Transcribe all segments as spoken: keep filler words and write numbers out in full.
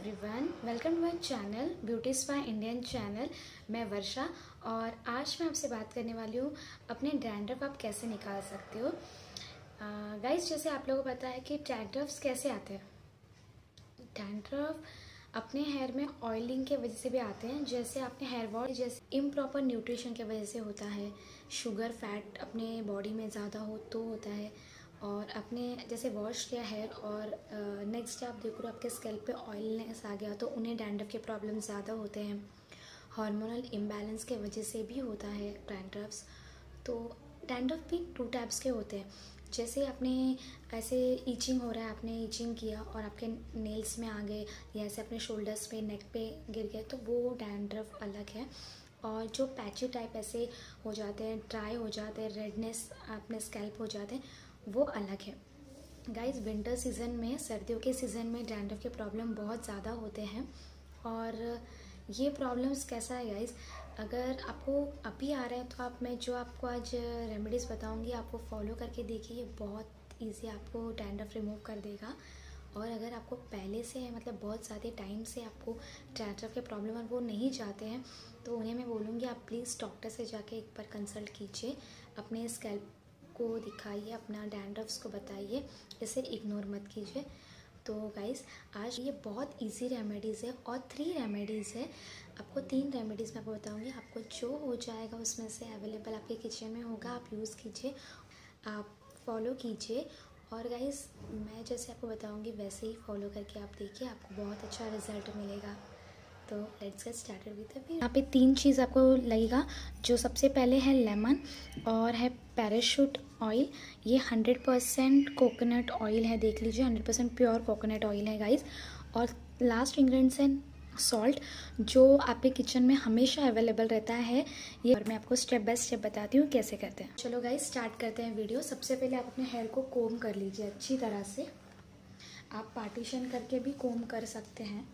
Everyone, welcome to my channel beauty spa Indian channel. मैं वर्षा और आज मैं आपसे बात करने वाली हूँ अपने डैंड्रफ आप कैसे निकाल सकते हो। गाइस uh, जैसे आप लोगों को पता है कि डैंड्रफ्स कैसे आते हैं। डैंड्रफ अपने हेयर में ऑयलिंग के वजह से भी आते हैं, जैसे अपने हेयर वॉश जैसे इम्प्रॉपर न्यूट्रिशन की वजह से होता है। शुगर फैट अपने बॉडी में ज़्यादा हो तो होता है, और अपने जैसे वॉश किया हेयर और नेक्स्ट डे आप देखो तो आपके स्कैल्प पे ऑयलनेस आ गया तो उन्हें डैंड्रफ के प्रॉब्लम ज़्यादा होते हैं। हार्मोनल इम्बैलेंस के वजह से भी होता है डैंड्रफ्स। तो डैंड्रफ भी टू टाइप्स के होते हैं। जैसे आपने ऐसे ईचिंग हो रहा है, आपने ईचिंग किया और आपके नेल्स में आ गए या ऐसे अपने शोल्डर्स पे नेक पे गिर गए तो वो डैंड्रफ अलग है। और जो पैची टाइप ऐसे हो जाते हैं, ड्राई हो जाते हैं, रेडनेस अपने स्कैल्प हो जाते हैं, वो अलग है। गाइस विंटर सीज़न में, सर्दियों के सीज़न में डैंड्रफ के प्रॉब्लम बहुत ज़्यादा होते हैं। और ये प्रॉब्लम्स कैसा है गाइस, अगर आपको अभी आ रहा है तो आप मैं जो आपको आज रेमेडीज़ बताऊंगी आपको फॉलो करके देखिए, ये बहुत इजी आपको डैंड्रफ रिमूव कर देगा। और अगर आपको पहले से मतलब बहुत ज़्यादा टाइम से आपको डैंड्रफ के प्रॉब्लम और वो नहीं जाते हैं तो उन्हें मैं बोलूँगी आप प्लीज़ डॉक्टर से जाके एक बार कंसल्ट कीजिए, अपने स्कैल्प को दिखाइए, अपना डैंड्रफ्स को बताइए, इसे इग्नोर मत कीजिए। तो गाइस आज ये बहुत इजी रेमेडीज़ है और थ्री रेमेडीज़ है। आपको तीन रेमेडीज़ मैं आपको बताऊंगी, आपको जो हो जाएगा उसमें से अवेलेबल आपके किचन में होगा, आप यूज़ कीजिए, आप फॉलो कीजिए। और गाइस मैं जैसे आपको बताऊंगी वैसे ही फॉलो करके आप देखिए, आपको बहुत अच्छा रिजल्ट मिलेगा। तो let's get started with the video. यहाँ पे तीन चीज़ आपको लगेगा। जो सबसे पहले है लेमन और है पैराशूट ऑयल। ये हंड्रेड परसेंट कोकोनट ऑयल है, देख लीजिए hundred percent pure coconut oil है गाइस। और लास्ट इंग्रेडिएंट्स है सॉल्ट, जो आपके किचन में हमेशा अवेलेबल रहता है। ये और मैं आपको स्टेप बाय स्टेप बताती हूँ कैसे करते हैं। चलो गाइस स्टार्ट करते हैं वीडियो। सबसे पहले आप अपने हेयर को कोम कर लीजिए अच्छी तरह से। आप पार्टीशन करके भी कोम कर सकते हैं।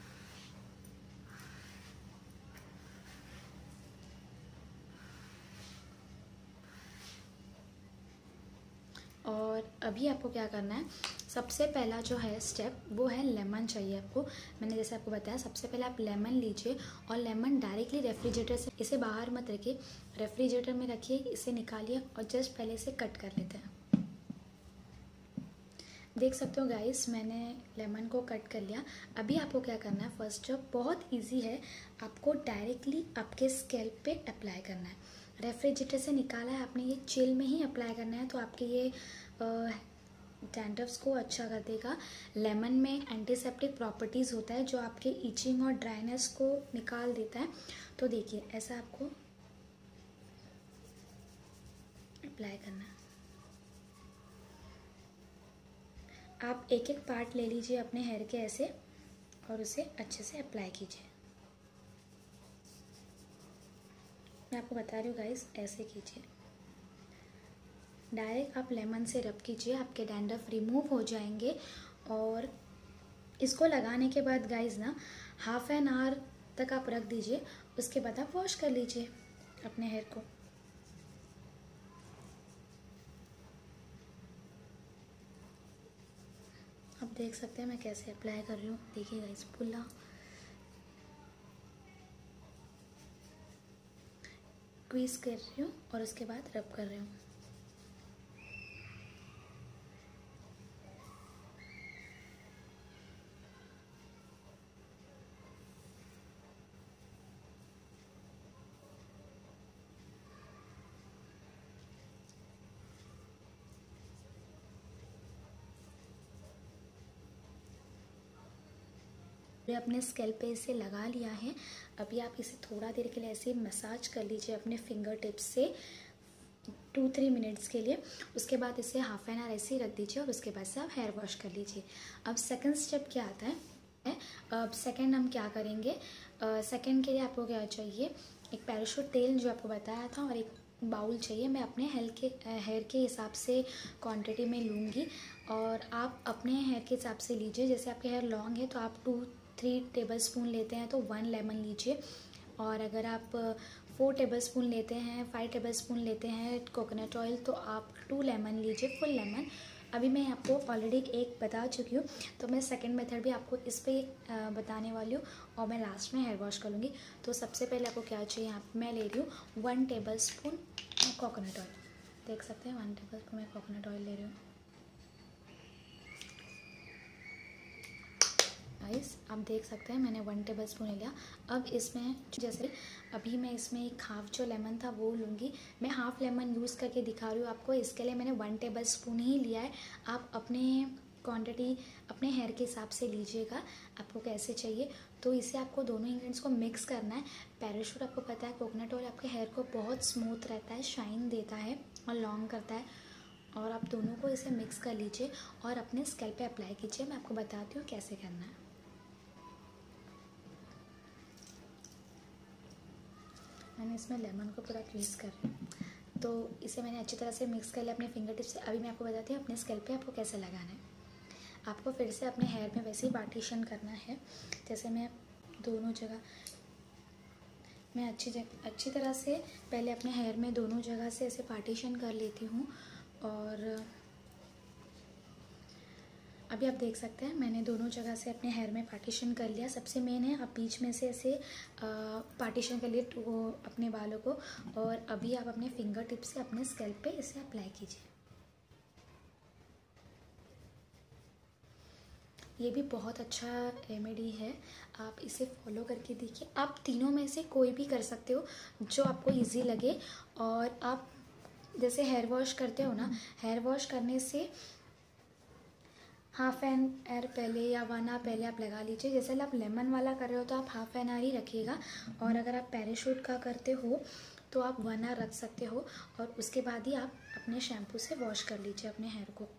और अभी आपको क्या करना है, सबसे पहला जो है स्टेप वो है लेमन चाहिए आपको। मैंने जैसे आपको बताया सबसे पहले आप लेमन लीजिए और लेमन डायरेक्टली रेफ्रिजरेटर से, इसे बाहर मत रखिए, रेफ्रिजरेटर में रखिए, इसे निकालिए और जस्ट पहले से कट कर लेते हैं। देख सकते हो गाइस मैंने लेमन को कट कर लिया। अभी आपको क्या करना है, फर्स्ट स्टेप बहुत ईजी है, आपको डायरेक्टली आपके स्कैल्प पे अप्लाई करना है। रेफ्रिजरेटर से निकाला है आपने, ये चिल में ही अप्लाई करना है तो आपके ये डैंड्रफ्स को अच्छा कर देगा। लेमन में एंटीसेप्टिक प्रॉपर्टीज़ होता है जो आपके ईचिंग और ड्राइनेस को निकाल देता है। तो देखिए ऐसा आपको अप्लाई करना है। आप एक एक पार्ट ले लीजिए अपने हेयर के ऐसे और उसे अच्छे से अप्लाई कीजिए। मैं आपको बता रही हूँ गाइस, ऐसे कीजिए, डायरेक्ट आप लेमन से रब कीजिए, आपके डैंड्रफ रिमूव हो जाएंगे। और इसको लगाने के बाद गाइस ना हाफ एन आवर तक आप रख दीजिए, उसके बाद आप वॉश कर लीजिए अपने हेयर को। आप देख सकते हैं मैं कैसे अप्लाई कर रही हूँ, देखिए गाइस पुल्ला क्वीज कर रही हूँ और उसके बाद रब कर रही हूँ। अपने स्कैल्प पे इसे लगा लिया है। अभी आप इसे थोड़ा देर के लिए ऐसे मसाज कर लीजिए अपने फिंगर टिप्स से टू थ्री मिनट्स के लिए। उसके बाद इसे हाफ एन आवर ऐसे ही रख दीजिए और उसके बाद से आप हेयर वॉश कर लीजिए। अब सेकंड स्टेप क्या आता है, अब सेकंड हम क्या करेंगे, सेकंड के लिए आपको क्या चाहिए, एक पैराशूट तेल जो आपको बताया था और एक बाउल चाहिए। मैं अपने हेयर के हेयर के हिसाब से क्वांटिटी में लूँगी और आप अपने हेयर के हिसाब से लीजिए। जैसे आपके हेयर लॉन्ग है तो आप टू थ्री टेबल स्पून लेते हैं तो वन लेमन लीजिए। और अगर आप फोर टेबल स्पून लेते हैं, फाइव टेबल स्पून लेते हैं कोकोनट ऑयल तो आप टू लेमन लीजिए, फुल लेमन। अभी मैं आपको ऑलरेडी एक बता चुकी हूँ, तो मैं सेकंड मेथड भी आपको इस पर बताने वाली हूँ और मैं लास्ट में हेयर वॉश कर लूँगी। तो सबसे पहले आपको क्या चाहिए, यहाँ मैं ले रही हूँ one tablespoon coconut oil. देख सकते हैं वन टेबल स्पून मैं कोकोनट ऑयल ले रही हूँ। गाइस आप देख सकते हैं मैंने वन टेबल स्पून ले लिया। अब इसमें जैसे अभी मैं इसमें एक हाफ़ जो लेमन था वो लूँगी। मैं हाफ़ लेमन यूज़ करके दिखा रही हूँ आपको, इसके लिए मैंने वन टेबल स्पून ही लिया है। आप अपने क्वांटिटी अपने हेयर के हिसाब से लीजिएगा, आपको कैसे चाहिए। तो इसे आपको दोनों इंग्रेडिएंट्स को मिक्स करना है। पैराशूट आपको पता है कोकोनट ऑयल आपके हेयर को बहुत स्मूथ रहता है, शाइन देता है और लॉन्ग करता है। और आप दोनों को इसे मिक्स कर लीजिए और अपने स्कैल्प पे अप्लाई कीजिए। मैं आपको बताती हूँ कैसे करना है। मैंने इसमें लेमन को पूरा ट्विस्ट कर रही हूँ, तो इसे मैंने अच्छी तरह से मिक्स कर लिया अपने फिंगर टिप से। अभी मैं आपको बताती हूँ अपने स्कैल्प पे आपको कैसे लगाना है। आपको फिर से अपने हेयर में वैसे ही पार्टीशन करना है जैसे मैं दोनों जगह मैं अच्छी जगह अच्छी तरह से पहले अपने हेयर में दोनों जगह से ऐसे पार्टीशन कर लेती हूँ। और अभी आप देख सकते हैं मैंने दोनों जगह से अपने हेयर में पार्टीशन कर लिया। सबसे मेन है आप बीच में से ऐसे पार्टीशन कर लिए तो अपने बालों को, और अभी आप अपने फिंगर टिप से अपने स्कैल्प पे इसे अप्लाई कीजिए। ये भी बहुत अच्छा रेमेडी है, आप इसे फॉलो करके देखिए। आप तीनों में से कोई भी कर सकते हो जो आपको इजी लगे। और आप जैसे हेयर वॉश करते हो ना, हेयर वॉश करने से हाफ एन आवर पहले या वन आवर पहले आप लगा लीजिए। जैसे आप लेमन वाला कर रहे हो तो आप हाफ एन आवर ही रखिएगा, और अगर आप पैराशूट का करते हो तो आप वन आवर रख सकते हो। और उसके बाद ही आप अपने शैम्पू से वॉश कर लीजिए अपने हेयर को।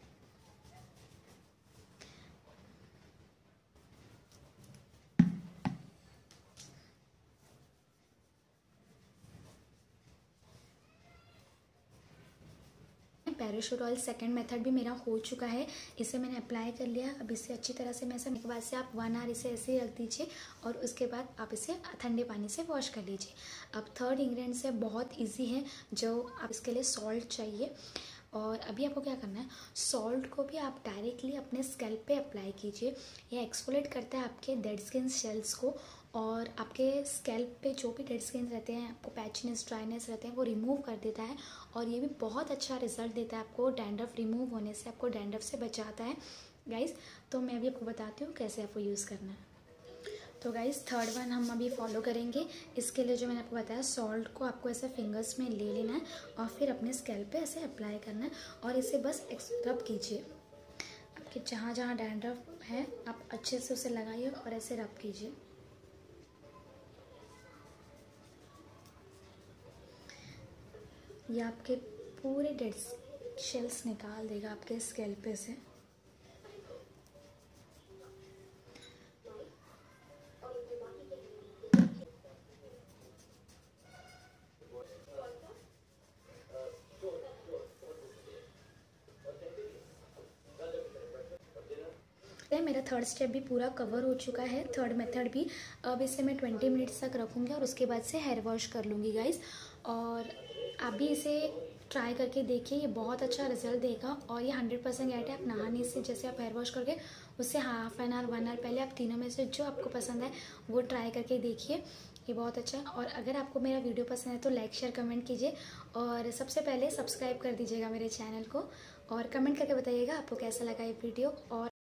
पैराशूट ऑयल सेकंड मेथड भी मेरा हो चुका है, इसे मैंने अप्लाई कर लिया। अब इसे अच्छी तरह से मैं के बाद से आप वन आवर इसे ऐसे ही रख दीजिए और उसके बाद आप इसे ठंडे पानी से वॉश कर लीजिए। अब थर्ड इंग्रेडिएंट्स है, बहुत इजी है, जो आप इसके लिए सॉल्ट चाहिए। और अभी आपको क्या करना है, सॉल्ट को भी आप डायरेक्टली अपने स्कैल्प पे अप्लाई कीजिए। यह एक्सफोलिएट करता है आपके डेड स्किन सेल्स को, और आपके स्कैल्प पे जो भी डेड स्किन रहते हैं, आपको पैचनेस ड्राइनेस रहते हैं, वो रिमूव कर देता है। और ये भी बहुत अच्छा रिजल्ट देता है आपको, डैंड्रफ रिमूव होने से आपको डैंड्रफ से बचाता है गाइस। तो मैं अभी आपको बताती हूँ कैसे आपको यूज़ करना है। तो गाइस थर्ड वन हम अभी फॉलो करेंगे। इसके लिए जो मैंने आपको बताया, सॉल्ट को आपको ऐसे फिंगर्स में ले लेना है और फिर अपने स्कैल्प पे ऐसे अप्लाई करना है और इसे बस रब कीजिए। आपके जहाँ जहाँ डैंड्रफ है आप अच्छे से उसे लगाइए और ऐसे रब कीजिए। ये आपके पूरे डेड शेल्स निकाल देगा आपके स्कैल्प पे से। मेरा थर्ड स्टेप भी पूरा कवर हो चुका है, थर्ड मेथड भी। अब इसे मैं ट्वेंटी मिनट्स तक रखूँगी और उसके बाद से हेयर वॉश कर लूँगी गाइस। और आप भी इसे ट्राई करके देखिए, ये बहुत अच्छा रिजल्ट देगा और ये हंड्रेड परसेंट गारंटी है। आप नहाने से जैसे आप हेयर वॉश करके उससे half an hour one hour पहले आप तीनों में से जो आपको पसंद है वो ट्राई करके देखिए, ये बहुत अच्छा है। और अगर आपको मेरा वीडियो पसंद है तो लाइक शेयर कमेंट कीजिए, और सबसे पहले सब्सक्राइब कर दीजिएगा मेरे चैनल को, और कमेंट करके बताइएगा आपको कैसा लगा ये वीडियो। और